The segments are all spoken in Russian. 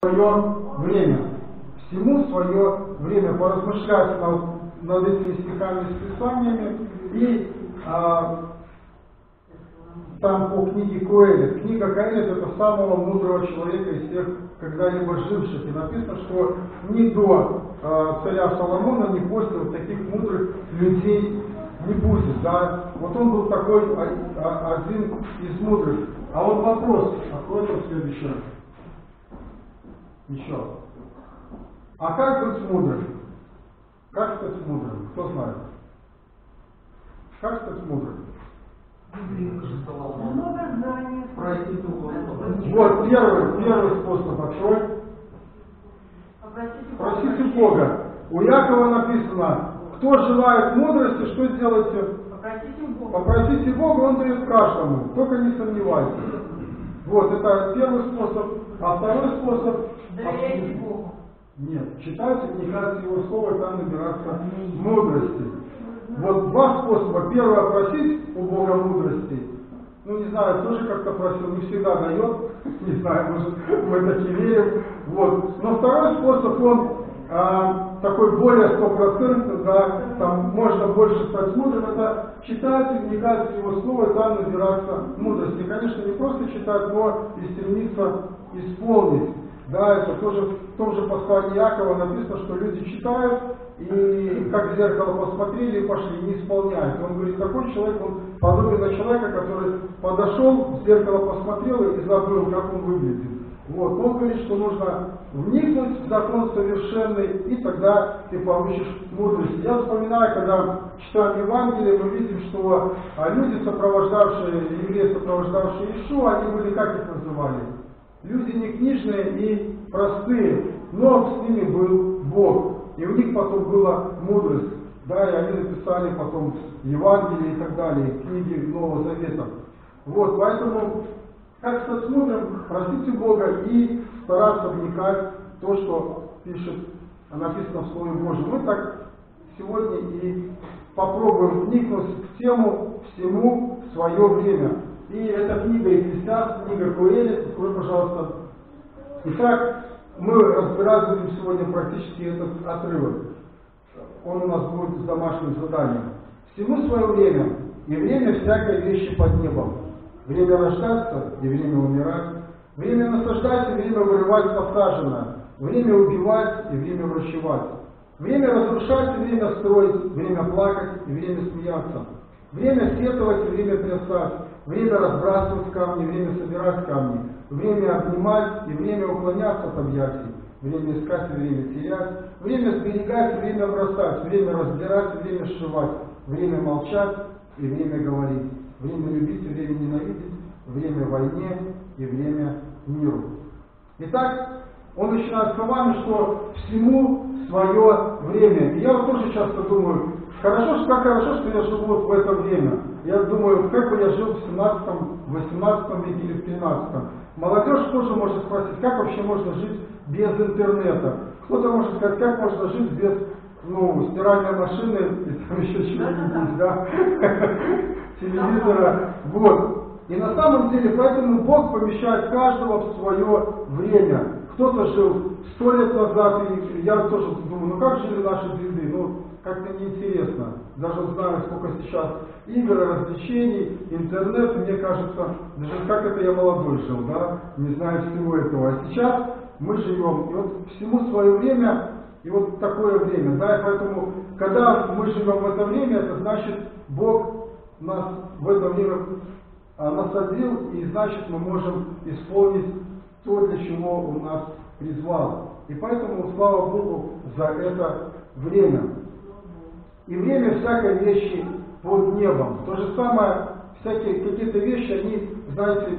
свое время. Всему свое время. Поразмышлять над этими стихами с Писаниями. И там по книге Коэлет. Книга Коэлет — это самого мудрого человека из всех когда-либо живших. И написано, что ни до царя Соломона, ни после вот таких мудрых людей не будет. Да? Вот он был такой один из мудрых. А вот вопрос, откройте следующий раз. Еще. А как быть мудрым? Как стать мудрым? Кто знает? Как стать мудрым? Вот первый способ. Открой. Просите Бога. У Якова написано: кто желает мудрости, что делайте? Попросите Бога, Он дает каждому. Только не сомневайтесь. Вот, это первый способ. А второй способ... Доверяйте Богу. Нет, читайте, вникайте Его Слово, и там набираться мудрости. Вот два способа. Первое — просить у Бога мудрости. Ну, не знаю, тоже как-то просил, не всегда дает. Не знаю, может, мы таки верим. Вот. Но второй способ, он такой более стопроцентный, да, там можно больше стать мудрым, это читать и вникать в Его Слово, и там набираться мудрости. И, конечно, не просто читать, но и стремиться исполнить. Да, это тоже в том же послании Якова написано, что люди читают, и как в зеркало посмотрели и пошли, не исполняют. Он говорит, такой человек, он подобен на человека, который подошел, в зеркало посмотрел и забыл, как он выглядит. Вот. Он говорит, что нужно вникнуть в закон совершенный, и тогда ты получишь мудрость. Я вспоминаю, когда читаем Евангелие, мы видим, что люди, евреи, сопровождавшие Иешуа, они были, как их называли? Люди не книжные и простые, но с ними был Бог. И у них потом была мудрость. Да, и они написали потом Евангелие и так далее, книги Нового Завета. Вот, поэтому, как стать мудрым, просите Бога и стараться вникать в то, что написано в Слове Божьем. Мы так сегодня и попробуем вникнуть в тему «Всему свое время». И эта книга Екклесиаст, книга Коэлет, открой, пожалуйста. Итак, мы разбирать будем сегодня практически этот отрывок. Он у нас будет с домашним заданием. Всему свое время, и время всякой вещи под небом. Время рождаться и время умирать. Время насаждать и время вырывать посаженное. Время убивать и время врачевать. Время разрушать и время строить. Время плакать и время смеяться. Время сетовать и время плясать. Время разбрасывать камни, время собирать камни. Время обнимать и время уклоняться от объятий. Время искать и время терять. Время сберегать и время бросать. Время разбирать и время сшивать. Время молчать и время говорить. Время любить и время ненавидеть. Время войне и время миру. Итак, он начинает словами, что всему свое время. И я вот тоже часто думаю, как хорошо, что я живу вот в это время. Я думаю, как бы я жил в 17-18 веке или в 13-м. Молодежь тоже может спросить, как вообще можно жить без интернета. Кто-то может сказать, как можно жить без стиральной машины и там еще чего-нибудь, да? Телевизора. Вот. И на самом деле, поэтому Бог помещает каждого в свое время. Кто-то жил 100 лет назад, и я тоже думаю, как жили наши деды? Как-то неинтересно. Даже знаю, сколько сейчас игр, развлечений, интернет, мне кажется, даже как это я молодой жил, да, не знаю всего этого. А сейчас мы живем, и вот всему свое время, и вот такое время, да, и поэтому, когда мы живем в это время, это значит, Бог нас в это время насадил, и значит, мы можем исполнить то, для чего Он нас призвал. И поэтому, слава Богу, за это время. И время всякой вещи под небом. То же самое, всякие какие-то вещи, они, знаете,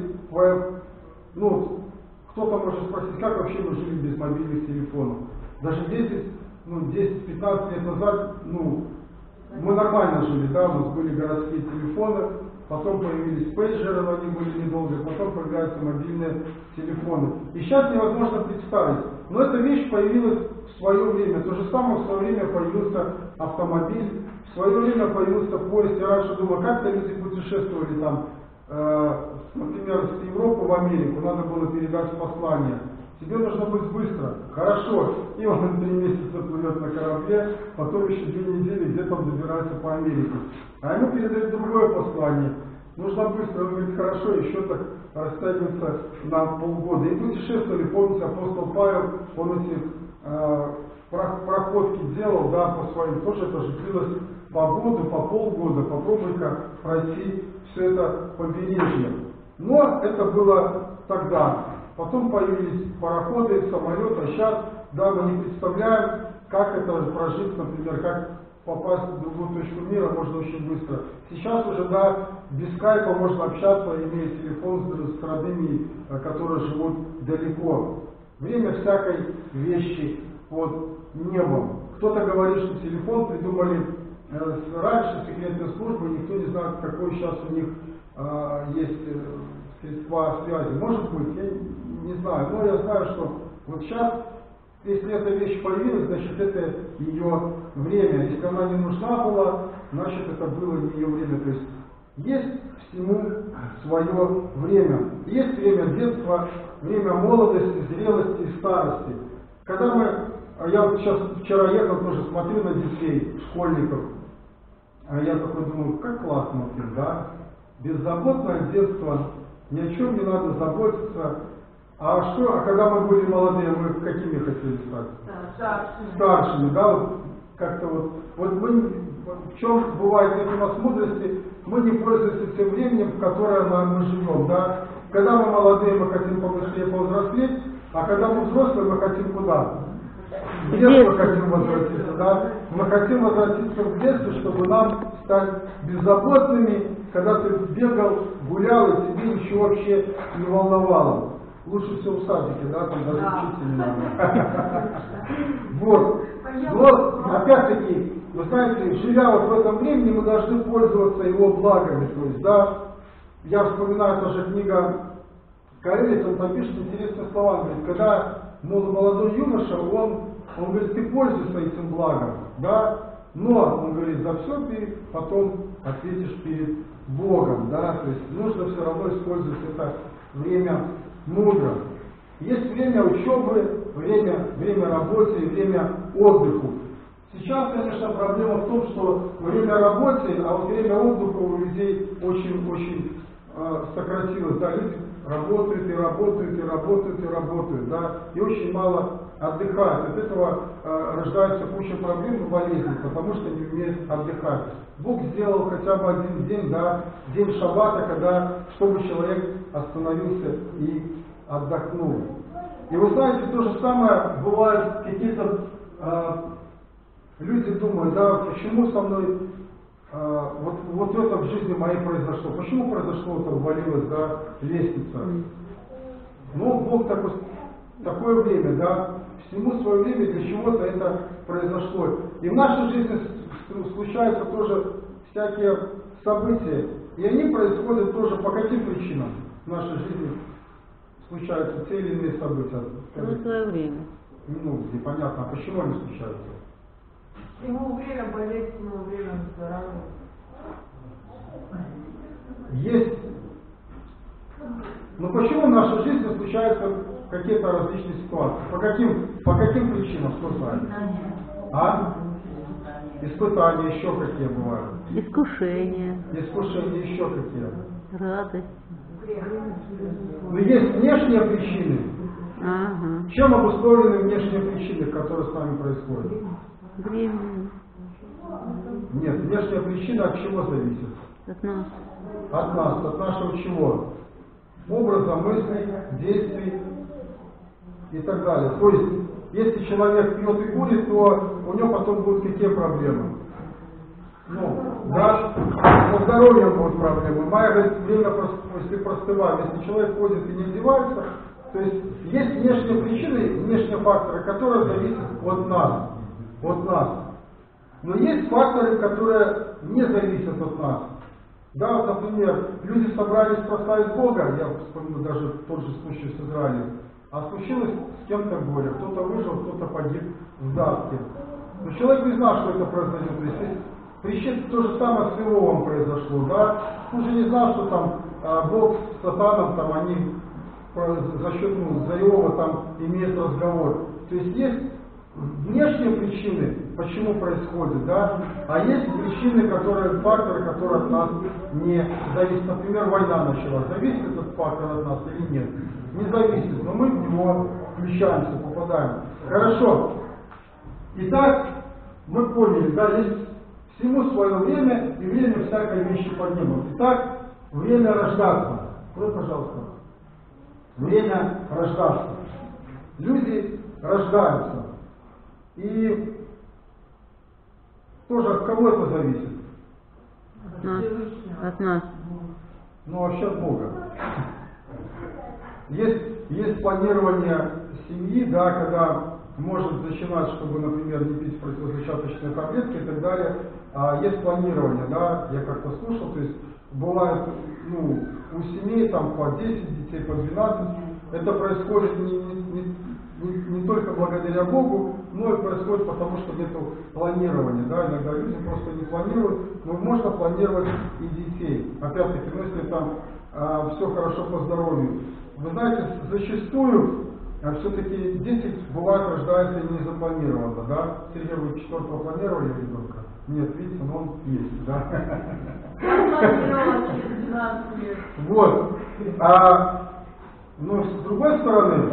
кто-то может спросить, как вообще мы жили без мобильных телефонов. Даже 10-15 лет назад, мы нормально жили, да, у нас были городские телефоны, потом появились пейджеры, но они были недолго, потом появляются мобильные телефоны. И сейчас невозможно представить. Но эта вещь появилась в свое время. То же самое в свое время появился автомобиль, в свое время появился поезд. Я раньше думал, как-то люди путешествовали там, например, с Европы в Америку, надо было передать послание. тебе нужно быть быстро, хорошо. И он 3 месяца плывет на корабле, потом еще 2 недели где-то он добирается по Америке. А ему передают другое послание. Нужно быстро, он говорит, хорошо, еще так растягивается на полгода. И путешествовали, помните, апостол Павел, он эти проходки делал, да, по своим, тоже это же длилось по году, по полгода, попробуй-ка пройти все это побережье. Но это было тогда. Потом появились пароходы, самолеты, а сейчас, да, мы не представляем, как это прожить, например, как попасть в другую точку мира можно очень быстро. Сейчас уже, да, без скайпа можно общаться, имея телефон с родными, которые живут далеко. Время всякой вещи вот не было. Кто-то говорит, что телефон придумали раньше, секретные службы, никто не знает, какой сейчас у них есть средства связи. Может быть, я не знаю, но я знаю, что вот сейчас, если эта вещь появилась, значит это ее время. Если она не нужна была, значит это было не ее время. То есть всему свое время. Есть время детства, время молодости, зрелости и старости. Когда я вот сейчас вчера ехал, тоже смотрю на детей, школьников, а я такой думаю, как классно, да? Беззаботное детство, ни о чем не надо заботиться. А когда мы были молодые, мы какими хотели стать? Старшими, да, вот как-то вот мы, в чем бывает нет у нас мудрости, мы не пользуемся тем временем, в которое мы живем, да. Когда мы молодые, мы хотим побыстрее повзрослеть, а когда мы взрослые, мы хотим куда? В детство хотим возвратиться, да. Мы хотим возвратиться в детство, чтобы нам стать беззаботными, когда ты бегал, гулял, и тебе ничего вообще не волновало. Лучше всего в садике, да, там даже учиться не надо. Вот. Но, опять-таки, вы знаете, живя вот в этом времени, мы должны пользоваться его благами. То есть, да, я вспоминаю тоже книга Каэлит, он там пишет интересные слова. Он говорит, когда молодой юноша, он говорит, ты пользуйся этим благом, да, но, он говорит, за все ты потом ответишь перед Богом, да, то есть нужно все равно использовать это время мудро. Есть время учебы, время работы и время отдыху. Сейчас, конечно, проблема в том, что время работы, а вот время отдыха у людей очень сократилось. Да, люди работают и работают, и работают, и работают, да, и очень мало отдыхают. От этого рождается куча проблем и болезней, потому что не умеют отдыхать. Бог сделал хотя бы один день, да, день шаббата, чтобы человек остановился и отдохнул. И вы знаете, то же самое бывает, какие-то люди думают, да, почему со мной вот это в жизни моей произошло, почему произошло, это увалилась, да, лестница. Ну, Бог такое время, да, всему свое время, для чего-то это произошло. И в нашей жизни случаются тоже всякие события, и они происходят тоже по каким причинам в нашей жизни случаются те или иные события. В свое время. Ну, непонятно, а почему они случаются? Ему время болеть, ему время выздоравливать. Есть. Но почему в нашей жизни случаются какие-то различные ситуации? По каким причинам? Кто знает? А? Испытания еще какие бывают? Искушения. Искушения еще какие? Радость. Но есть внешние причины. Ага. Чем обусловлены внешние причины, которые с нами происходят? Временно. Нет, внешняя причина от чего зависит? От нас. От нас, от нашего чего? Образа, мыслей, действий и так далее. То есть, если человек пьет и курит, то у него потом будут какие проблемы? Ну, да, со здоровьем будут проблемы. Майя говорит, время после простывает. Если человек ходит и не одевается, то есть внешние причины, внешние факторы, которые зависят от нас. От нас. Но есть факторы, которые не зависят от нас. Да, вот, например, люди собрались прославить Бога, я вспомнил даже тот же случай с Израилем, а случилось с кем-то горе, кто-то выжил, кто-то погиб в давке. Но человек не знал, что это произойдет. То есть причин то же самое с Иовом произошло, да? Он же не знал, что там Бог с Сатаном, там они за счет заева там имеет разговор. То есть внешние причины, почему происходит, да, а есть причины, факторы, которые от нас не зависят. Например, война началась. Зависит этот фактор от нас или нет? Не зависит, но мы в него включаемся, попадаем. Хорошо. Итак, мы поняли, да, есть всему свое время и время всякой вещи поднимут. Итак, время рождаться. Открой, пожалуйста. Время рождаться. Люди рождаются. И тоже от кого это зависит? От нас. Ну, вообще от Бога. Есть планирование семьи, да, когда может начинать, чтобы, например, не пить противозачаточные таблетки и так далее. Есть планирование, да, я как-то слушал, то есть бывает, у семей там по 10 детей, по 12. Это происходит не только благодаря Богу, но и происходит потому, что нет планирования. Да? Иногда люди просто не планируют, но можно планировать и детей. Опять-таки, если там все хорошо по здоровью. Вы знаете, зачастую все-таки дети бывают рождаются не запланированно. Да? Сергей, вы 4-го планировали ребенка? Нет, видите, но он есть. Да? Планировала через 12 лет. Вот. Но с другой стороны,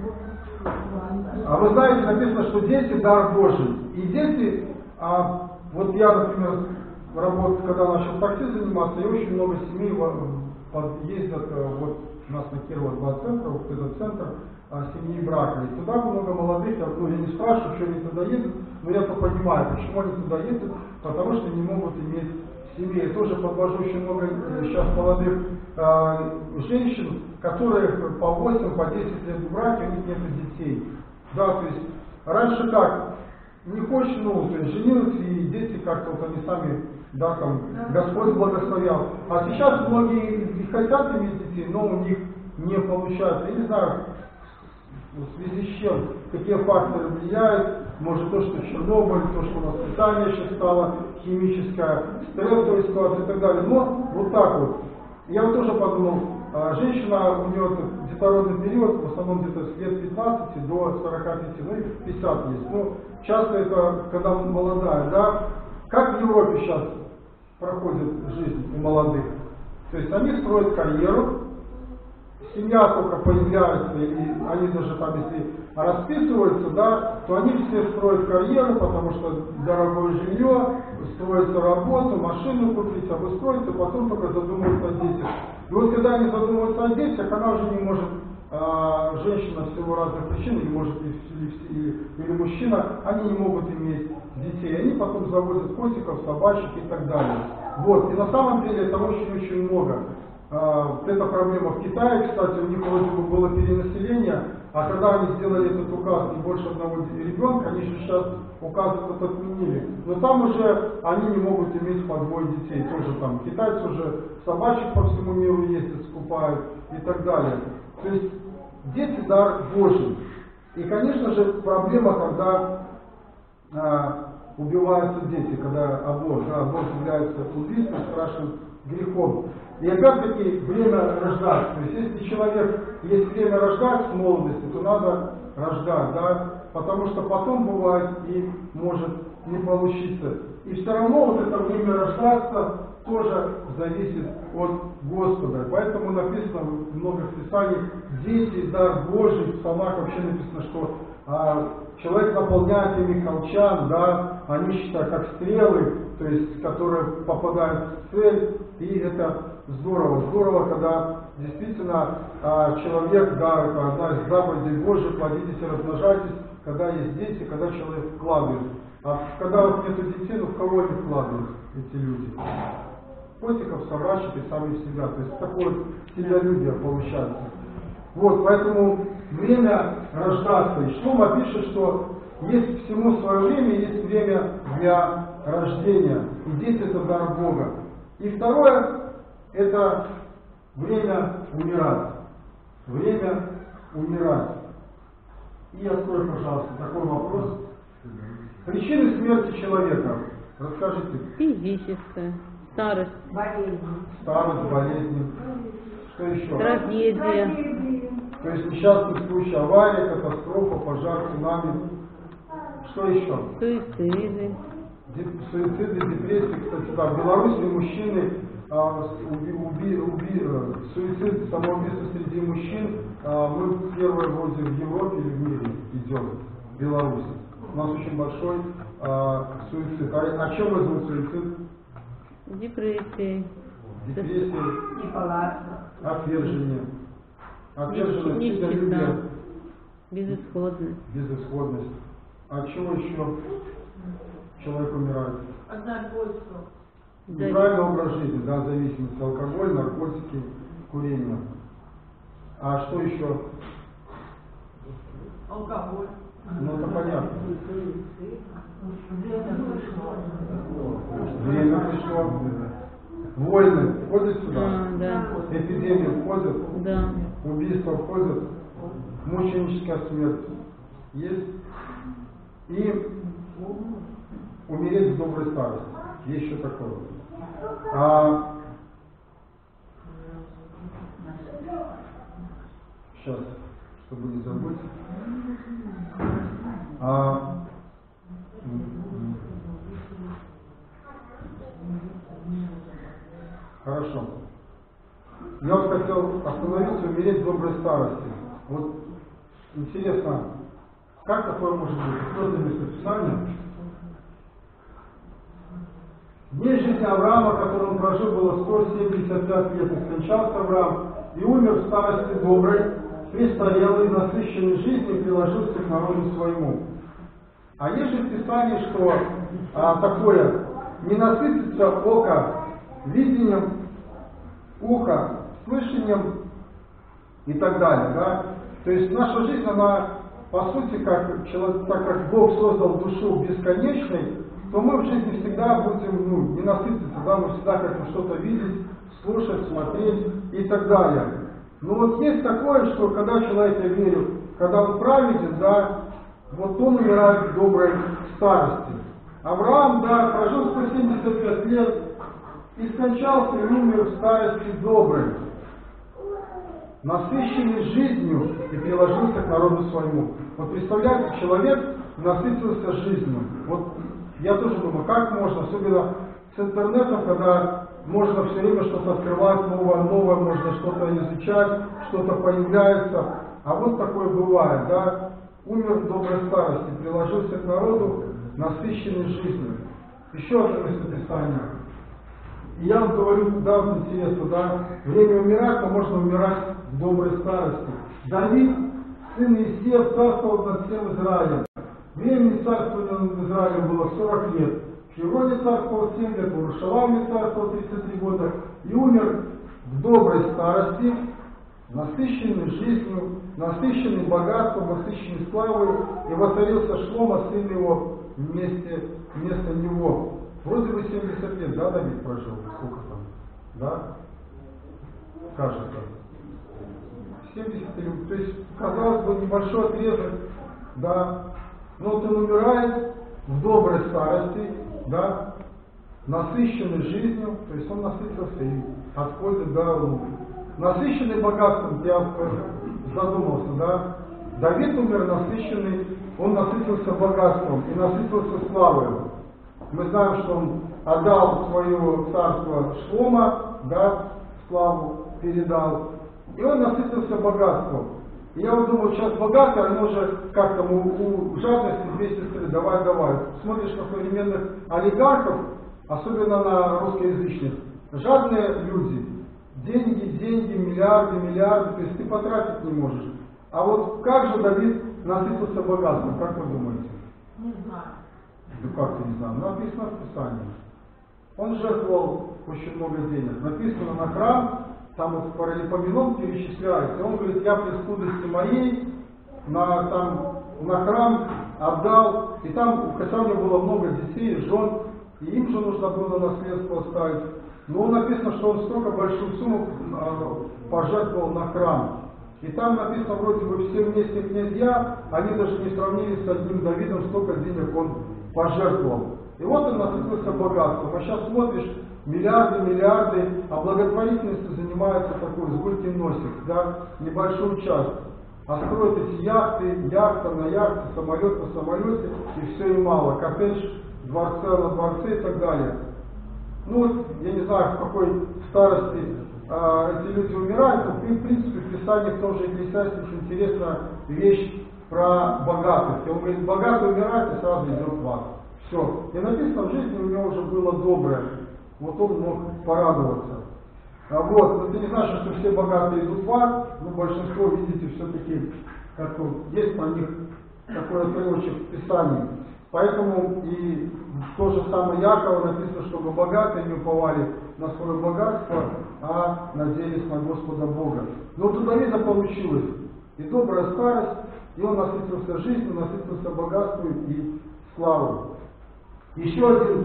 вы знаете, написано, что дети дар Божий. И дети, вот я, например, когда начал такси заниматься, и очень много семей ездят, вот у нас на Кирова 2 центра, вот этот центр семьи и брака. И туда много молодых, я не спрашиваю, что они туда едут, но я-то понимаю, почему они туда едут, потому что не могут иметь семьи. Я тоже подвожу очень много сейчас молодых женщин, которые по 8, по 10 лет в браке, у них нет детей. Да, то есть раньше как, не хочешь, то есть женилась, и дети как-то вот они сами, да, там, Господь благословял. А сейчас многие хотят иметь детей, но у них не получается. Я не знаю, в связи с чем, какие факторы влияют, может то, что Чернобыль, то, что у нас питание сейчас стало химическое, стрессовая ситуация и так далее. Но вот так вот. Я вот тоже подумал, женщина, у нее детородный период, в основном где-то с лет 15 до 45, ну и 50 есть. Часто это когда молодая, да. Как в Европе сейчас проходит жизнь у молодых? То есть они строят карьеру, семья только появляется, и они даже там, если расписываются, да, то они все строят карьеру, потому что дорогое жилье, строится работу, машину купить, обустроиться, потом только задумываются о детях. И вот когда они задумываются о детях, она уже не может, женщина в силу разных причин, или может или мужчина, они не могут иметь детей. Они потом заводят котиков, собачек и так далее. Вот. И на самом деле это очень-очень много. Эта проблема в Китае, кстати, у них вроде бы было перенаселение, а когда они сделали этот указ не больше одного ребенка, они же сейчас указ этот отменили. Но там уже они не могут иметь по 2 детей. Тоже там китайцы уже собачек по всему миру ездят, скупают и так далее. То есть дети дар Божий. И, конечно же, проблема, когда убиваются дети, когда аборт является убийством, страшным грехом. И опять-таки время рождаться. То есть если есть время рождать в молодости, то надо рождать, да, потому что потом бывает и может не получиться. И все равно вот это время рождаться тоже зависит от Господа. Поэтому написано много в Писании, дети дар Божий, в Псалмах вообще написано, что человек наполняет ими колчан, да, они считают как стрелы, то есть которые попадают в цель, и это здорово. Здорово, когда действительно человек, да, это одна из заповедей Божьих, плодитесь и размножайтесь, когда есть дети, когда человек вкладывает. А когда вот нету детей, в кого они вкладывают, эти люди? Котиков, собачек и сами в себя. То есть такое вот себялюбие получается. Вот, поэтому время рождаться. И Шломо пишет, что есть всему свое время, есть время для рождения. И дети это дар Бога. И второе, это время умирать. Время умирать. И открой, пожалуйста, такой вопрос. Причины смерти человека. Расскажите. Физическая. Старость. Болезнь. Старость, болезни. Что еще? Трагедия. То есть несчастный случай, авария, катастрофа, пожар, цунами. Что еще? Суициды. Суициды, депрессии. Кстати, да, в Беларуси мужчины, суицид, самоубийство среди мужчин, мы первые вроде в Европе или в мире идем, в Беларуси. У нас очень большой суицид. А чем вызван суицид? Депрессия. Депрессия, отвержение. Отверженность, нищета, безысходность. Безысходность. А чего еще человек умирает? От наркотиков. Неправильный образ жизни, да, зависимость, алкоголь, наркотики, курение. А что еще? Алкоголь. Ну, это понятно. Время пришло. Войны входят сюда? Да. Эпидемии входят? Да. Убийства входят? Мученическая смерть есть? И умереть в доброй старости. Есть еще такое. Сейчас, чтобы не забыть. Хорошо. Я вот хотел остановиться, умереть в доброй старости. Вот интересно, как такое может быть? Что за местописание? Дней жизни Авраама, который он прожил, было 175 лет, и скончался Авраам, и умер в старости доброй, престарелый, насыщенный жизнью, и приложился к народу своему. А есть же в Писании, что такое, не насытится око видением, ухо слышанием и так далее, да? То есть наша жизнь, она, по сути, так как Бог создал душу бесконечной, то мы в жизни всегда будем, не насытиться, да, мы всегда хотим что-то видеть, слушать, смотреть и так далее. Но вот есть такое, что когда человек, я верю, когда он праведен, да, вот он умирает в доброй старости. Авраам, да, прожил 175 лет и скончался и умер в старости доброй, насыщенный жизнью и приложился к народу своему. Вот представляете, человек насытился жизнью. Вот я тоже думаю, как можно, особенно с интернетом, когда можно все время что-то открывать, новое, можно что-то изучать, что-то появляется. А вот такое бывает, да, умер в доброй старости, приложился к народу, насыщенный жизнью. Еще одно местописание. И я вам говорю, да, вот интересно, да, время умирать, но можно умирать в доброй старости. Давид, сын Иисея, царствовал над всем Израилем. Времени царствования над Израилем было 40 лет. В Хевроне царствовал 7 лет, в Иерушалайме царствовал 33 года и умер в доброй старости, насыщенный жизнью, насыщенный богатством, насыщенный славой, и воцарился Шломо, сын его, вместо него. Вроде бы 70 лет, да, Давид прожил? Сколько там? Да? Кажется. 70 лет. То есть, казалось бы, небольшой отрезок, да. Но вот он умирает в доброй старости, да, насыщенный жизнью, то есть он насытился и отходит, да, насыщенный богатством, я задумался, да. Давид умер насыщенный, он насытился богатством и насытился славой. Мы знаем, что он отдал свое царство Шломо, да, славу передал, и он насытился богатством. И я вот думаю, сейчас богатые, они уже как там у жадности 200 стрелять, давай. Смотришь на современных олигархов, особенно на русскоязычных, жадные люди, деньги, миллиарды, то есть ты потратить не можешь. А вот как же Давид насытился богатством, как вы думаете? Не знаю. Ну как ты не знаешь? Написано в Писании. Он жертвовал очень много денег. Написано на храм, там вот параллелепоменон перечисляется. Он говорит, я при скудости моей на храм отдал. И там, хотя у него было много детей, жен, и им же нужно было наследство оставить. Но написано, что он столько большую сумму пожертвовал на храм. И там написано, вроде бы, все вместе князья, они даже не сравнились с одним Давидом, столько денег он пожертвовал. И вот он насытился богатством. А сейчас смотришь, миллиарды, а благотворительностью занимается такой сгулькин носик, да, небольшую часть. А строят эти яхты, яхта на яхте, самолет на самолете, и все и мало. Коттедж, дворце на дворце и так далее. Ну вот, я не знаю, в какой старости эти люди умирают, но в принципе в Писании в том же Екклесиастесе интересная вещь про богатых. И он говорит, богатый умирает и сразу идет в ад. Все. И написано, в жизни у него уже было доброе. Вот он мог порадоваться. Вот, это не значит, что все богатые идут в ад, но большинство, видите, все-таки есть на них такой отрывочек в Писании. Поэтому и то же самое Якова написано, чтобы богатые не уповали на свое богатство, а надеялись на Господа Бога. Но вот у Давида получилось и добрая старость, и он насытился жизнью, насытился богатством и славой. Еще один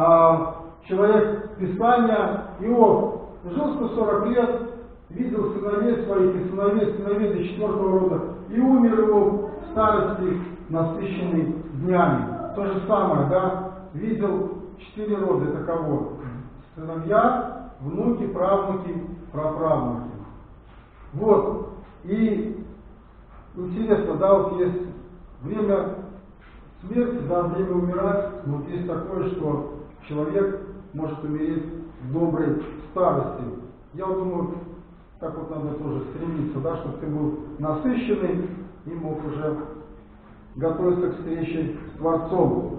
человек Писания, Иов, жил 140 лет, видел сыновей своих и сыновей до 4-го рода, и умер его в старости, насыщенный днями. То же самое, да, видел 4 рода, это кого? Сыновья, внуки, правнуки, праправнуки. Вот, и интересно, да, вот есть время смерти, да, время умирать, но вот есть такое, что человек может умереть в доброй старости. Я вот думаю, так вот надо тоже стремиться, да, чтобы ты был насыщенный и мог уже готовиться к встрече с Творцом.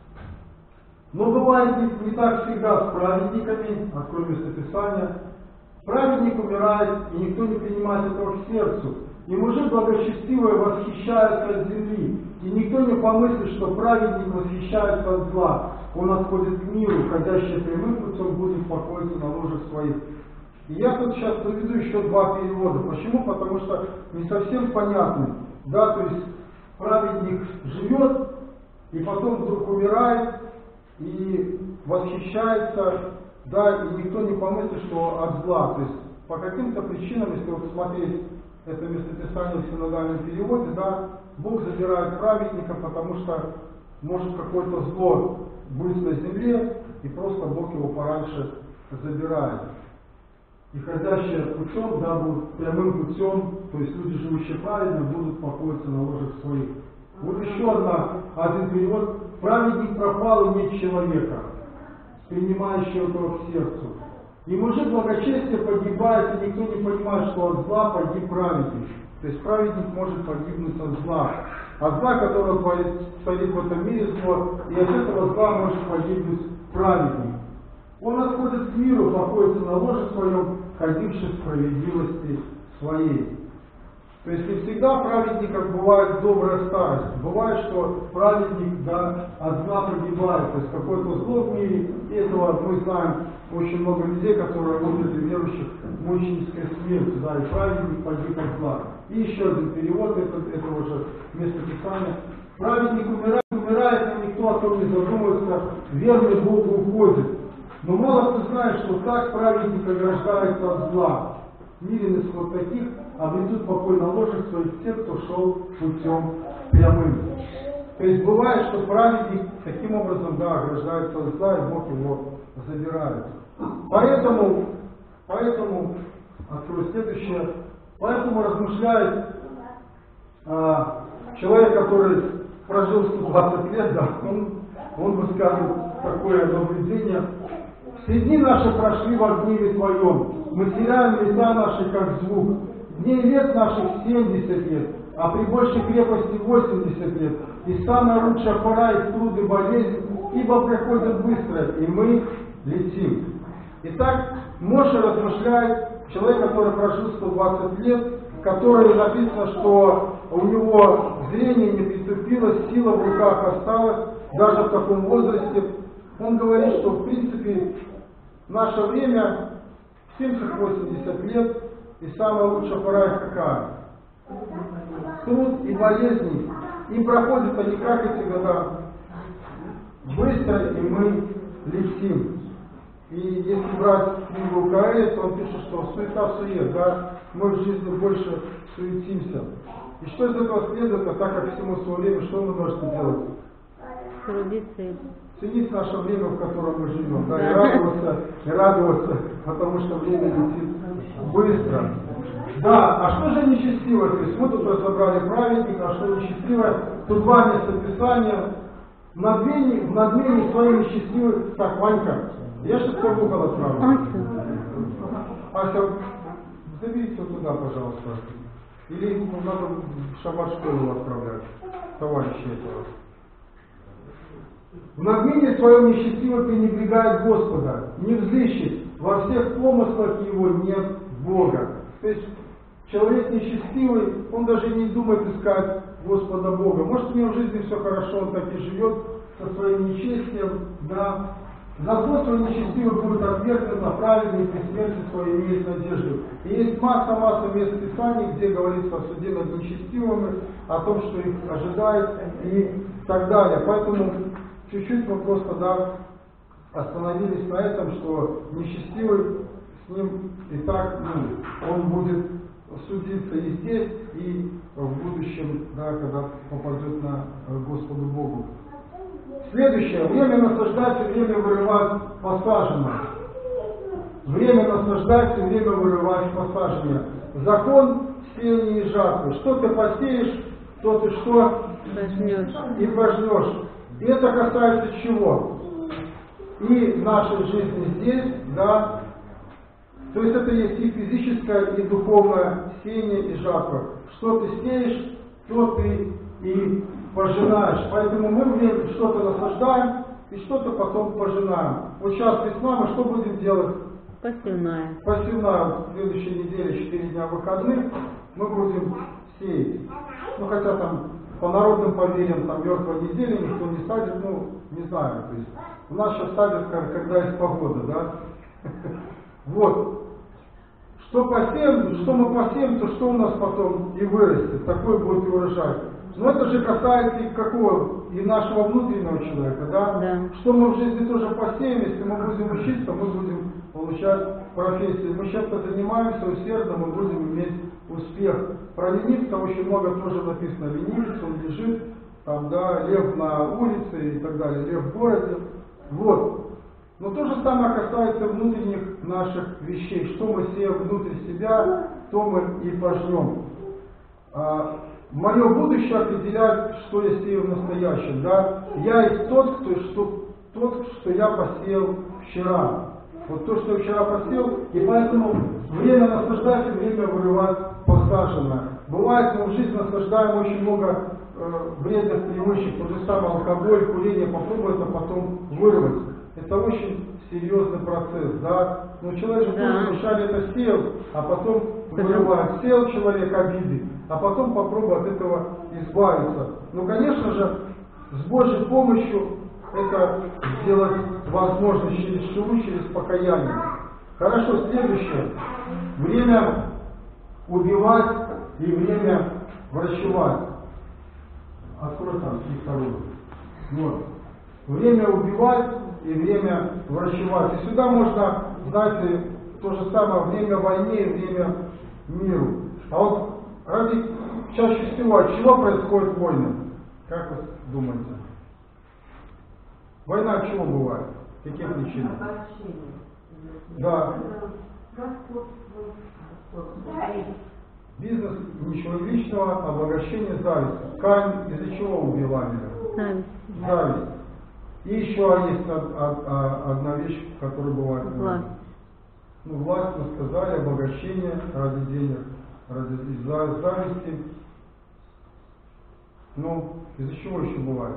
Но бывает не так всегда с праведниками, открой местописание. Праведник умирает, и никто не принимает этого к сердцу. И мужи благочестивые восхищаются от земли, и никто не помыслит, что праведник восхищается от зла. Он отходит к миру, ходящий прямым путем будет покоиться на ложах своих. И я тут сейчас приведу еще 2 перевода. Почему? Потому что не совсем понятны. Да, то есть праведник живет, и потом вдруг умирает, и восхищается, да, и никто не помыслит, что от зла. То есть по каким-то причинам, если вот смотреть это местописание в синодальном переводе, да, Бог забирает праведника, потому что может какое-то зло быть на земле, и просто Бог его пораньше забирает. И ходящие путем, да, будут прямым путем, то есть люди, живущие праведно, будут покоиться на ложах своих. Вот еще один перевод. Праведник пропал, и нет человека, принимающего его к сердцу. И мужик благочестия погибает, и никто не понимает, что от зла погиб праведник. То есть праведник может погибнуть от зла. От зла, которое царит в этом мире, зло, и от этого зла может погибнуть праведник. Он отходит к миру, покоится на ложе своем, ходивший в справедливости своей. То есть не всегда праведников бывает добрая старость. Бывает, что праведник, да, от зла погибает. То есть какое-то зло в мире. И этого мы знаем очень много людей, которые умерли верующих мученической смертью. Да, и праведник погиб от зла. И еще один перевод этого же местописания. Праведник умирает, но никто о том не задумывается. Верный Богу уходит. Но мало кто знает, что так праведник ограждается от зла. Мирен исход таких, обретут покой на ложах своих те, кто шел путем прямым. То есть бывает, что праведник таким образом, да, ограждается от зла, и Бог его забирает. Поэтому открою следующее, поэтому размышляет человек, который прожил 120 лет, да, он высказывает такое наблюдение. Все дни наши прошли во гневе Твоем, мы теряем лета наши, как звук. Дней лет наших 70 лет, а при большей крепости 80 лет. И самая лучшая пора их труд и болезнь, ибо приходят быстро, и мы летим. Итак, Моше размышляет, человек, который прожил 120 лет, который написано, что у него зрение не притупилось, сила в руках осталась, даже в таком возрасте. Он говорит, что в принципе в наше время 70-80 лет, и самая лучшая пора их какая? Труд и болезни. И проходят они как эти года? Быстро, и мы летим. И если брать книгу Каэля, то он пишет, что суета-сует, да, мы в жизни больше суетимся. И что из этого следует, а так как всему свое время, что мы должны делать? Трудиться. Ценить наше время, в котором мы живем, да, и радоваться, потому что время летит быстро. Да, а что же нечестивое? То есть мы тут разобрали праведника, а что нечестивое? Тут два места Писания. В надмении своей нечестивой. Так, Ванька, я сейчас тебя в угол отправлю. Ася, заберите его туда, пожалуйста. Или надо в шаббат-школу отправлять, товарищи этого. В надмении своем нечестиво пренебрегает Господа, не взыщет, во всех помыслах его нет Бога. То есть человек нечестивый, он даже не думает искать Господа Бога. Может, у него в жизни все хорошо, он так и живет со своим нечестием, да. Зато свой нечестивый будет отвергнут, а праведный при смерти своей имеет надежду. И есть масса мест Писаний, где говорится о суде над нечестивыми, о том, что их ожидает и так далее. Поэтому чуть-чуть мы просто остановились на этом, что нечестивый с ним и так он будет судиться и здесь, и в будущем, когда попадет на Господу Богу. Следующее. Время наслаждаться, время вырывать посаженное. Время наслаждаться, время вырывать посаженное. Закон сеяния и жатвы. Что ты посеешь, то ты что? Пожнешь. И пожнешь. И это касается чего? И нашей жизни здесь, да. То есть это есть и физическое, и духовное сеяние и жатва. Что ты сеешь, то ты и пожинаешь. Поэтому мы что-то наслаждаем и что-то потом пожинаем. Вот сейчас весна, мы что будем делать? Посевная. Посевная. В следующей неделе 4 дня выходных мы будем сеять. Ну хотя там по народным поверьям там мертвой недели никто не садит, не знаю. То есть у нас сейчас садят, когда есть погода, да? Вот. Что посеем, что мы посеем, то что у нас потом и вырастет. Такой будет и урожай. Но это же касается и какого? И нашего внутреннего человека, да? Да. Что мы в жизни тоже посеем, если мы будем учиться, мы будем получать профессию. Мы чем-то занимаемся усердно, мы будем иметь успех. Про ленивца очень много тоже написано. Ленивец, он лежит, там, да, лев на улице и так далее, лев в городе. Вот. Но то же самое касается внутренних наших вещей. Что мы сеем внутрь себя, то мы и пожнем. Мое будущее определяет, что я сею в настоящем. Да? Я есть тот, что я посеял вчера. Вот то, что я вчера посеял, и поэтому время наслаждать, время вырывать посаженное. Бывает, мы в жизни наслаждаем очень много вредных привычек, тот же самый алкоголь, курение, попробуй это потом вырвать. Это очень серьезный процесс, да. Но человек же тоже вначале это сеял, а потом вырывает. Сеял человек обиды, а потом попробуй от этого избавиться. Ну, конечно же, с Божьей помощью это сделать возможно через шиву, через покаяние. Хорошо, следующее. Время убивать и время врачевать. Открой там, и вторую. Вот. Время убивать и время врачевать. И сюда можно, знаете, то же самое время войне и время миру. А вот чаще всего от чего происходят войны? Как вы думаете? Война от чего бывает? Какие причины? Да. Бизнес, ничего личного, обогащение, зависть. Каин из-за чего убивали? Зависть. И еще есть одна вещь, которая бывает. Власть. Власть, мы сказали, обогащение ради денег, ради зависти. Из-за чего еще бывает?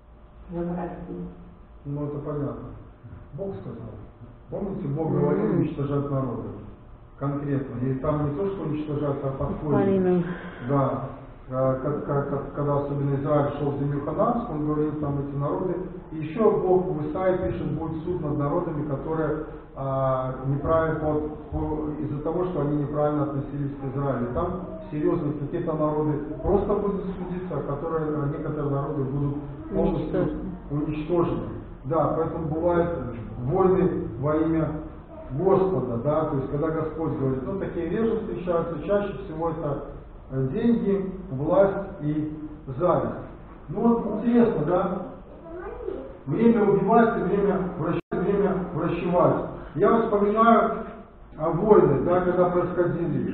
Это понятно. Бог сказал. Помните, Бог говорил уничтожать народы. Конкретно. И там не то, что уничтожать, а подполье. Да. Когда особенно Израиль шел в землю хананскую, он говорил там эти народы. И еще Бог в Исаии пишет, будет суд над народами, которые неправильно, из-за того, что они неправильно относились к Израилю. Там серьезно какие-то народы просто будут судиться, а некоторые народы будут полностью уничтожены. Да, поэтому бывают войны во имя Господа, да, то есть когда Господь говорит, такие вещи встречаются, чаще всего это деньги, власть и зависть. Интересно, да? Время убивать и время врачевать. Я вспоминаю о войнах, да, когда происходили.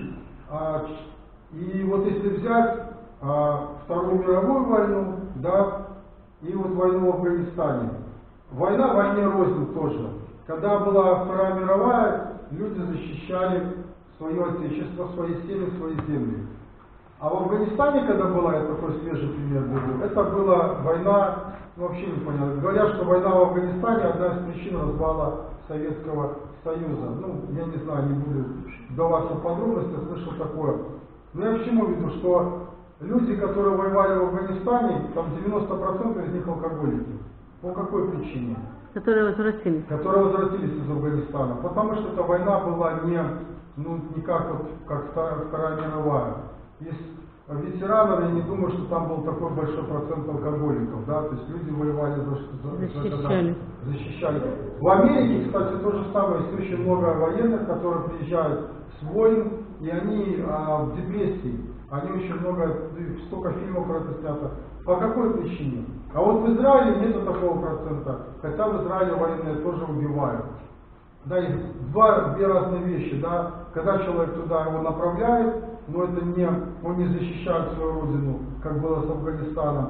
И вот если взять Вторую мировую войну, да, и вот войну в Афганистане. Война войне рознь тоже. Когда была Вторая мировая, люди защищали свое отечество, свои семьи, свои земли. А в Афганистане, когда была, я такой свежий пример беру, это была война, вообще непонятно. Говорят, что война в Афганистане одна из причин развала Советского Союза. Ну, я не знаю, не буду вдаваться в подробности, слышал такое. Но я к чему веду, что люди, которые воевали в Афганистане, там 90% из них алкоголики. По какой причине? Которые возвратились. Которые возвратились из Афганистана. Потому что эта война была не как Вторая мировая. Из ветеранов я не думаю, что там был такой большой процент алкоголиков. Да? То есть люди воевали защищали. В Америке, кстати, то же самое. Есть очень много военных, которые приезжают с войн, и они в депрессии. Они очень много, столько фильмов про это снято. По какой причине? А вот в Израиле нету такого процента, хотя в Израиле военные тоже убивают. Да, есть две разные вещи, да. Когда человек туда его направляет, но это он не защищает свою родину, как было с Афганистаном.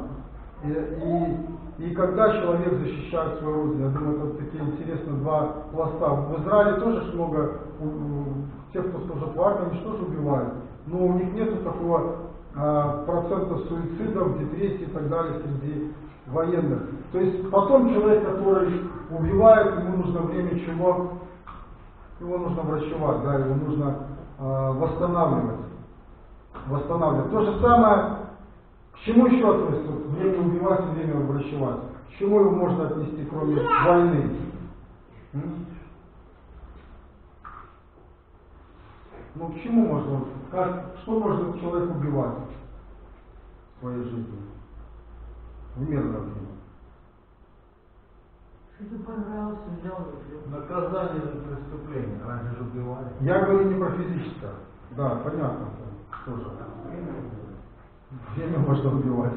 И когда человек защищает свою родину, я думаю, это такие интересные два пласта. В Израиле тоже много тех, кто служит в армии, они тоже убивают. Но у них нет такого процента суицидов, депрессий и так далее среди военных. То есть потом человек, который убивает, ему нужно время чего? Его нужно врачевать, да, его нужно восстанавливать. То же самое, к чему еще относится время убивать и время врачевать? К чему его можно отнести, кроме войны? Ну к чему можно, что может человек убивать в своей жизни? В мирное время. Что-то понравилось, взял и убил. Наказание за преступление, раньше же убивали. Я говорю не про физическое. Да, понятно. Тоже. Время можно убивать.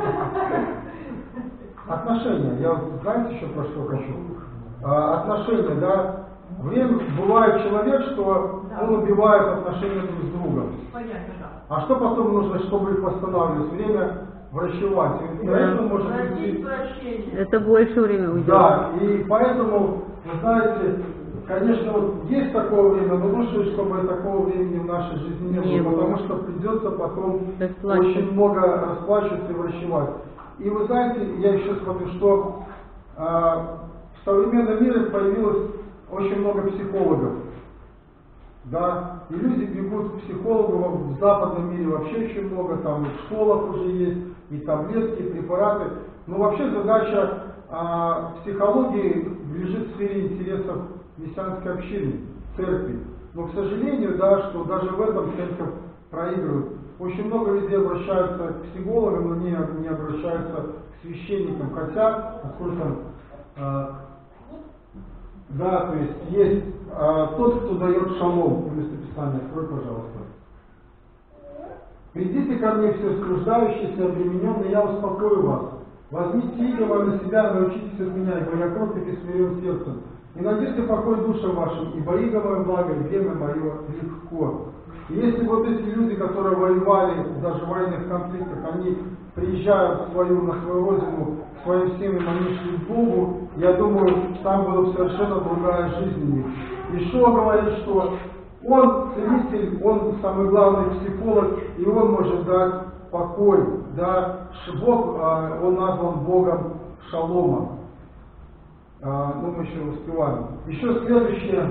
Отношения. Я знаете еще про что хочу? Отношения, да. Время бывает человек, что он убивает отношения друг с другом. Понятно, да. А что потом нужно, чтобы их восстанавливать? Время врачевать. И поэтому может Просить прощения. Это больше времени уйдет. Да, и поэтому, вы знаете, конечно, вот есть такое время, но лучше, чтобы такого времени в нашей жизни не было, потому что придется потом очень много расплачиваться и врачевать. И вы знаете, я еще смотрю, что в современном мире появилось очень много психологов. Да, и люди бегут к психологу, в западном мире вообще очень много, там и в школах уже есть, и таблетки, и препараты. Но вообще задача психологии лежит в сфере интересов мессианской общины, церкви. Но, к сожалению, да, что даже в этом церковь проигрывает. Очень много людей обращаются к психологам, но не обращаются к священникам. Хотя, поскольку да, то есть тот, кто дает шалом, местописание, открой, пожалуйста. Придите ко мне все скруждающиеся и обремененные, я успокою вас. Возьмите иго мое на себя, научитесь от меня, ибо я кроток и смирен сердцем. И найдите покой душам вашим, ибо иго мое благо, и бремя мое легко. И если вот эти люди, которые воевали даже в военных конфликтах, они приезжают на свою родину, к своим семьям, они шли к Богу, я думаю, там была совершенно другая жизнь у них. Ишуа говорит, что он целитель, он самый главный психолог, и он может дать покой. Да? Бог, он назван Богом Шалома. Ну, мы еще успеваем. Еще следующее.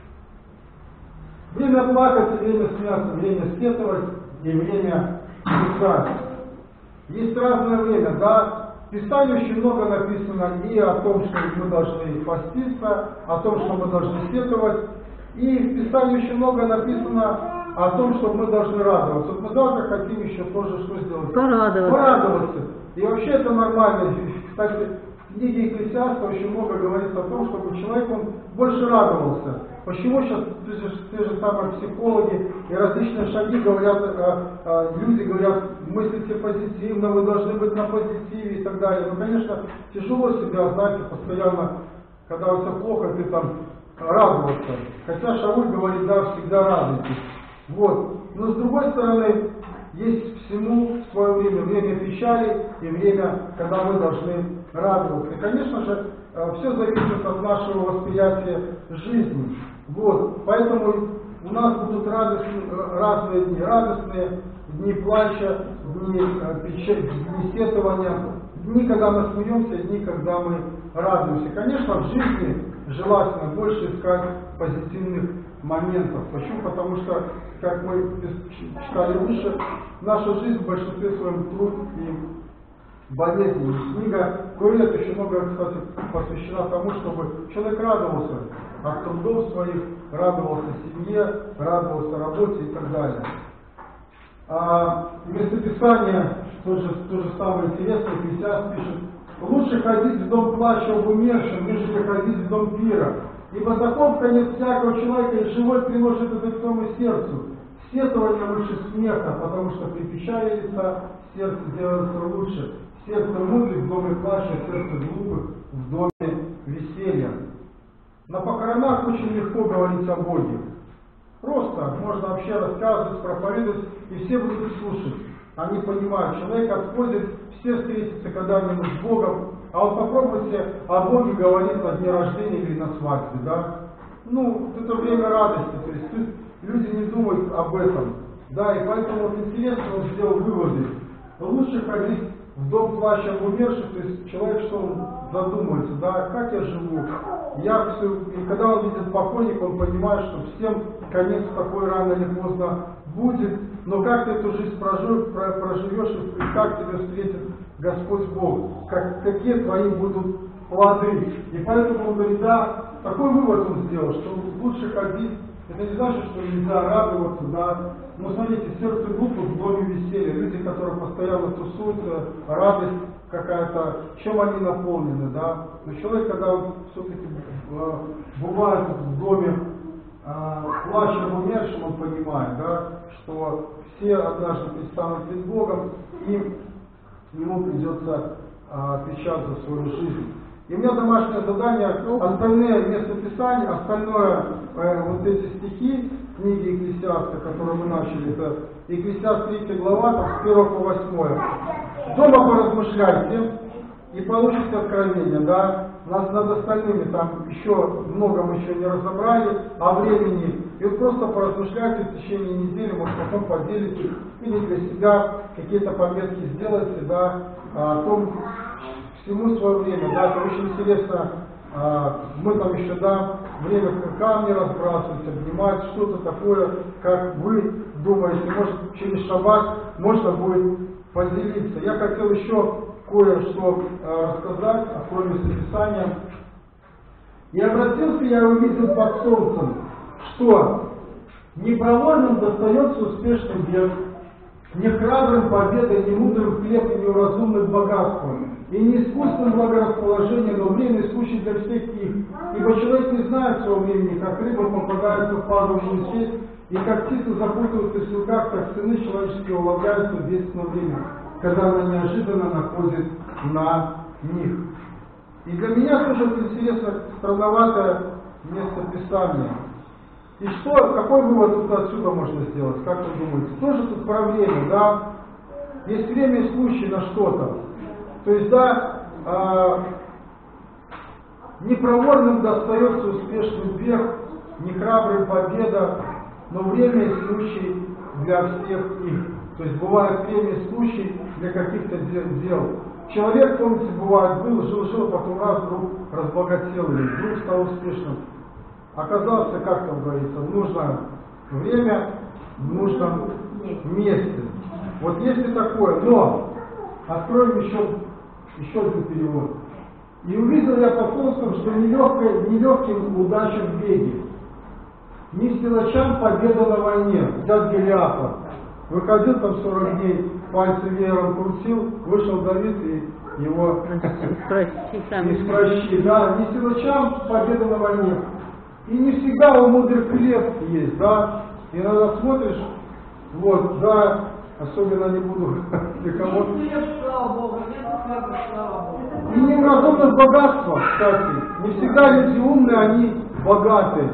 Время плакать, время смеяться, время сетовать и время писать. Есть разное время, да. В Писании очень много написано и о том, что мы должны поститься, о том, что мы должны сетовать. И в Писании очень много написано о том, что мы должны радоваться. Вот мы завтра хотим еще тоже что сделать? Порадоваться. И вообще это нормально. Кстати, в книге Екклесиаста очень много говорится о том, чтобы человек он больше радовался. Почему сейчас те же самые психологи и различные шаги говорят, люди говорят, мыслите позитивно, вы должны быть на позитиве и так далее. Ну, конечно, тяжело себя, знаете, постоянно, когда у тебя плохо, ты там радоваться. Хотя Шауль говорит, да, всегда радуйтесь. Вот. Но с другой стороны, есть всему свое время. Время печали и время, когда мы должны радоваться. И, конечно же, все зависит от нашего восприятия жизни. Вот. Поэтому у нас будут разные дни. Радостные, дни плача, дни печали, дни сетования, дни, когда мы смеемся, и дни, когда мы радуемся. Конечно, в жизни желательно больше искать позитивных моментов. Почему? Потому что, как мы читали выше, наша жизнь в большинстве своем труд и болезни. Книга Коэлет еще много, кстати, посвящена тому, чтобы человек радовался от трудов своих, радовался семье, радовался работе и так далее. Местописание тоже самое интересное. Екклесиаст пишет: лучше ходить в дом плача об умершем, нежели ходить в дом пира. Ибо закон в конец всякого человека и живой приложит это к своему сердцу. Сетование лучше смеха, потому что при печали лица сердце делается лучше. Сердце мудрых в доме плача, сердце глупых в доме веселья. На похоронах очень легко говорить о Боге. Просто можно вообще рассказывать, проповедовать, и все будут слушать. Они понимают, человек отходит, все встретятся когда-нибудь с Богом, а вот попробуйте о Боге говорить на дне рождения или на свадьбе, да? Ну, это время радости, то есть тут люди не думают об этом, да, и поэтому вот интересно, он сделал выводы. Лучше ходить в дом плача об умерших, то есть человек, что он задумается, да, как я живу, и когда он видит покойника, он понимает, что всем конец такой рано или поздно будет, но как ты эту жизнь проживешь, и как тебя встретит Господь Бог, какие твои будут плоды. И поэтому он говорит, да, такой вывод он сделал, что лучше ходить. Это не значит, что нельзя радоваться, да. Но смотрите, сердце глупых в доме веселья. Люди, которые постоянно тусуются, радость какая-то, чем они наполнены, да. Но человек, когда он все-таки бывает в доме плача об умершем, он понимает, да, что все однажды предстанут перед Богом, и ему придется отвечать за свою жизнь. И у меня домашнее задание, остальные местописания, остальное, вот эти стихи книги Екклесиаста, которые мы начали, это Екклесиаст 3 глава, там, с 1 по 8. Дома поразмышляйте и получите откровение, да. Нас над остальными, там еще много мы еще не разобрали о времени. И вот просто поразмышляйте в течение недели, может потом поделитесь, или для себя какие-то пометки сделайте, да, о том, всему свое время, да, это очень интересно, мы там еще, да, время камни разбрасывать, обнимать, что-то такое, как вы думаете, может через шаббат можно будет поделиться. Я хотел еще кое-что рассказать, кроме Писания. И обратился я и увидел под солнцем, что непроворным достается успешный бег, не храбрым победа, не мудрым хлеб и неуразумным богатством, и не искусным благорасположением, но время искущее для всех их. Ибо человек не знает своего времени, как рыба попадается в падающую сеть, и как птицы запутываются в силках, так сыны человеческие уловляются в бедственное время, когда она неожиданно находит на них. И для меня тоже интересно странноватое местописание. И что, какой вывод тут отсюда можно сделать, как вы думаете? Тоже тут про время, да? Есть время и случай на что-то. То есть, да, непроворным достается успешный бег, не храбрым победа, но время и случай для всех их. То есть бывает время и случай для каких-то дел. Человек, помните, бывает, жил, потом раз вдруг разбогател или вдруг стал успешным. Оказался, как там говорится, нужно время в нужном месте. Вот есть и такое, но откроем еще один перевод. И увидел я по солнцу, что нелегким удача в беге, не силачам победа на войне, взять Голиафа. Выходил там 40 дней, пальцы веером крутил, вышел Давид и его испращи. Да, не силачам победа на войне. И не всегда у мудрых хлеб есть, да. Иногда смотришь, вот, да, особенно не буду для кого. Хлеб, слава Богу, нет хлеба, слава Богу. И неразумных богатства, кстати. Не всегда люди умные, они богаты.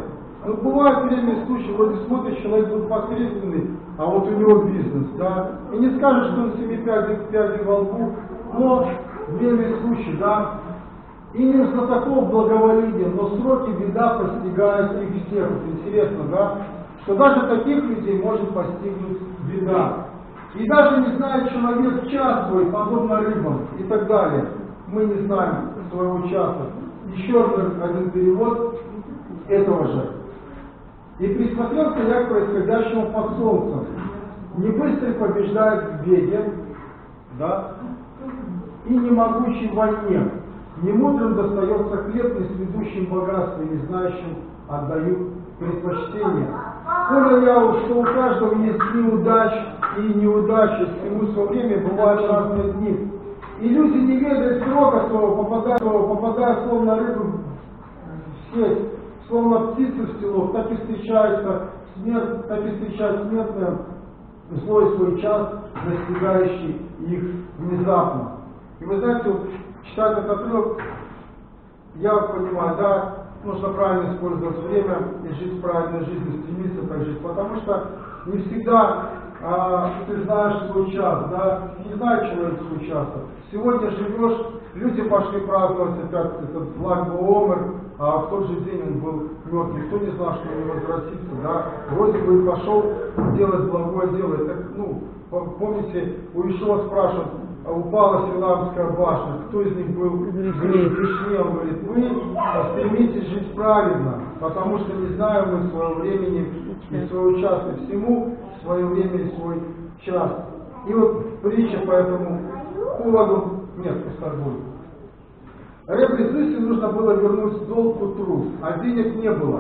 Ну, бывает время и случаи, вроде смотришь, человек будет посредственный, а вот у него бизнес, да. И не скажешь, что он 7 пядей во лбу, но время и случаи, да. И не знатоков благоволения, но сроки беда постигает их всех. Вот интересно, да, что даже таких людей может постигнуть беда. И даже не знает человек час свой, подобно рыбам и так далее. Мы не знаем своего часа. Еще один перевод этого же. И присмотрелся я к происходящему под солнцем. Не быстрый побеждает в беге, да, и не могучий в войне. Немудрым достается хлеб, не сведущим богатство, и не знающим отдают предпочтение. Понял я уж, что у каждого есть дни удач и неудачи, всему свое время бывают разные дни. И люди не ведают срока своего, попадая словно рыбы в сеть, словно птицы в село, так и встречается смерть, так и встречает смертное свой час, достигающий их внезапно. И вы знаете, вот, читать этот отрывок, я понимаю, да, нужно правильно использовать время и жить правильной жизнью, стремиться так жить, потому что не всегда ты знаешь свой час, да, не знает человек свой час. Сегодня живешь, люди пошли праздновать опять этот Лагбоомер, а в тот же день он был мертв, никто не знал, что он не возвратится, да, вроде бы пошел делать благое дело. Это, ну, помните, у Ишуа спрашивают, упала Силамская башня, кто из них был грешнее? Он говорит, вы стремитесь жить правильно, потому что не знаем мы своего времени и своего часа, всему свое время и свой час. И вот притча по этому поводу, нет, пускай будет. Ребе Зысе нужно было вернуть долг к утру, а денег не было.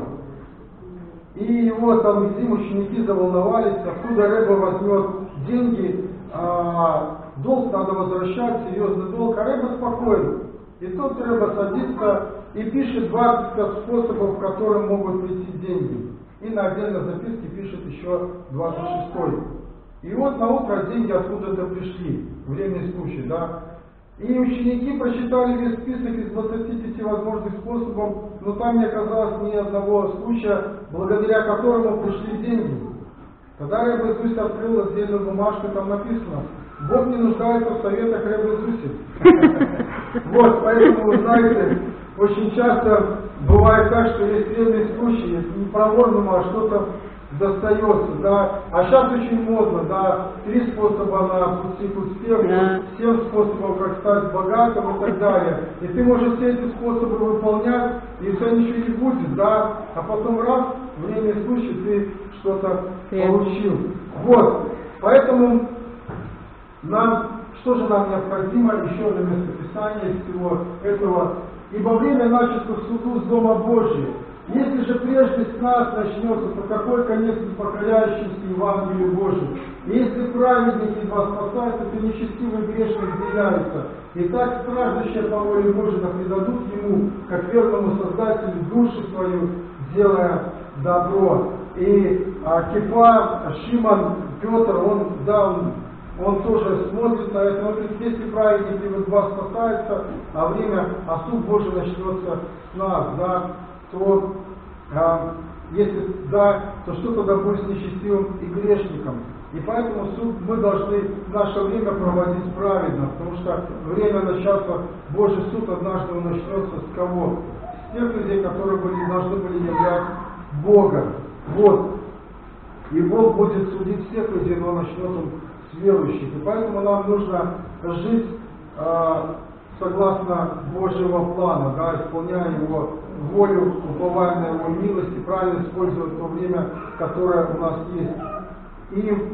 И его там зим ученики заволновались, откуда Ребе возьмет деньги, долг надо возвращать, серьезный долг, а Ребе спокоен. И тот Ребе садится и пишет 25 способов, в которым могут прийти деньги. И на отдельной записке пишет еще 26-й. И вот на утро деньги откуда-то пришли, время и случай, да. И ученики прочитали весь список из 25 возможных способов, но там не оказалось ни одного случая, благодаря которому пришли деньги. Тогда Ребе Зуси открыл отдельную бумажку, там написано: Бог не нуждается в советах Ребе Зуси. Вот, поэтому, вы знаете, очень часто бывает так, что есть время случаи, не проворному, а что-то достается, да. А сейчас очень модно, да, 3 способа на пути к успеху, 7 способов, как стать богатым и так далее. И ты можешь все эти способы выполнять, и у тебя ничего не будет, да. А потом раз, время и случай, ты что-то получил. Вот, поэтому что же нам необходимо? Еще одно местописание из всего этого. Ибо время начато в суду с Дома Божия. Если же прежде с нас начнется, то какой конец непокоряющимся Евангелию Божию? И если праведник из вас спасается, то нечестивый грешник деляется. И так страждущие по воле Божией да предадут ему, как верному Создателю, душу свою, делая добро. И Кефа, Шимон, Петр, он тоже смотрит на это. Он говорит, если праведник из вас спасается, а суд Божий начнется с нас, да, то если да, то что тогда будет с нечестивым и грешником? И поэтому мы должны наше время проводить праведно, потому что время начаться, Божий суд однажды он начнется с кого? С тех людей, которые должны были являть Бога. Вот. И Бог будет судить всех людей, но начнет он с верующих. И поэтому нам нужно жить согласно Божьего плана, да, исполняя Его волю, уповая на Его милость и правильно использовать то время, которое у нас есть. И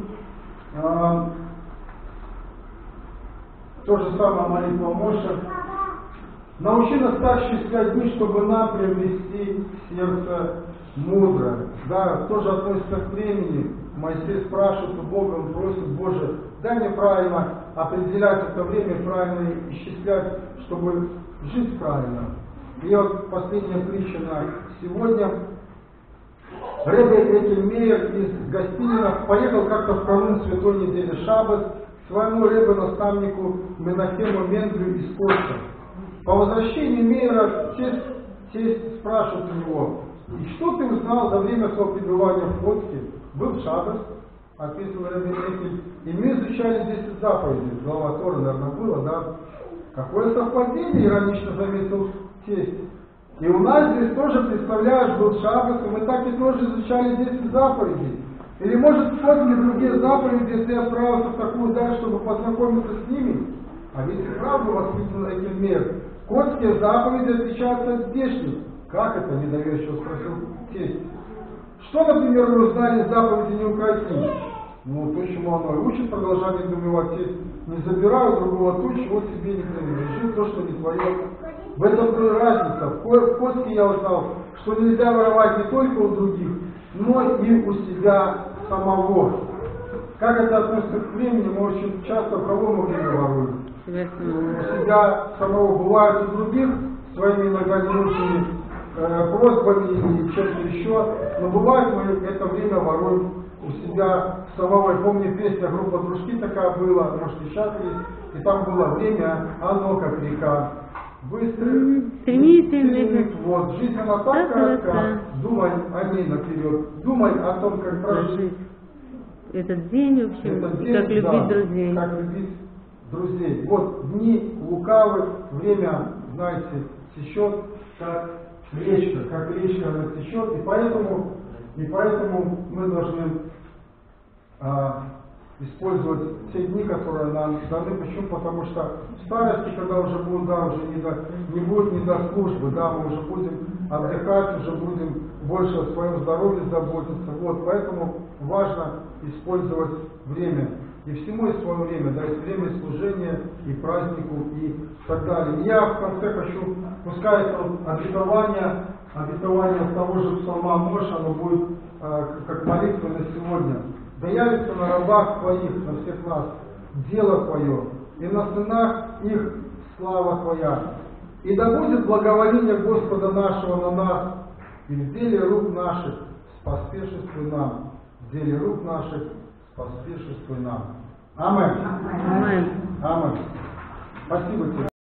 то же самое молитва Моше. Научи нас так счислять дни, чтобы нам приобрести сердце мудрое. Да, тоже относится к времени. Моисей спрашивает у Бога, он просит: Боже, дай мне правильно определять это время, правильно исчислять, чтобы жить правильно. И вот последняя притча на сегодня. Ребе Экельмейер из Гостинина поехал как-то в канун Святой недели Шаббат к своему ребе-наставнику Менахему Менглю из Польши. По возвращении Мейера тесть спрашивает у него: И что ты узнал за время своего пребывания в Коцке? Был шаббат, описывал Ребе Мекель, и мы изучали 10 заповедей. Глава Торы, наверное, было, да? Какое совпадение, иронично заметил тесть. И у нас здесь тоже, представляешь, был шаббат, и мы так и тоже изучали 10 заповедей. Или может вспомнили другие заповеди, если ты отправился в такую даль, чтобы познакомиться с ними? А ведь и правда воскликнул Экельмер. Котские заповеди отличаются от здешних. Как это, недоверчиво спросил тесть. Что, например, вы узнали из заповеди «Не укради»? Ну, то, чему оно и учит, продолжал недоумевать тесть. Не забирай у другого то, чего себе не принадлежит, то, что не твое. В этом-то и разница. В Котске я узнал, что нельзя воровать не только у других, но и у себя самого. Как это относится к времени, мы очень часто в кого мы время воруем? У себя самого. Бывает у других своими иногда ненужными просьбами или чем-то еще, но бывает мы это время воруем у себя самого. Я помню, песня группа «Дружки» такая была, может и сейчас есть, и там было время, оно как река. Быстрый, стремительный вот. Жизнь она так коротка, думай о ней наперед, думай о том, как прожить этот день, в общем, этот день, как любить да, друзей. Как любить друзей. Вот дни лукавы, время, знаете, течет, как речка она течет, и поэтому мы должны использовать те дни, которые нам даны. Почему? Потому что в старости, когда уже будет, да, уже не будет не до службы, да, мы уже будем отдыхать, уже будем больше о своем здоровье заботиться. Вот, поэтому важно использовать время. И всему есть свое время, да, есть время служения и празднику и так далее. И я в конце хочу, пускай это обетование того же псалма Моше, оно будет как молитва на сегодня. Да явится на рабах твоих, на всех нас, дело твое, и на сынах их слава твоя. И да будет благоволение Господа нашего на нас, и в деле рук наших споспешествуй нам, в деле рук наших споспешествуй нам. Аминь. Аминь. Аминь. Спасибо тебе.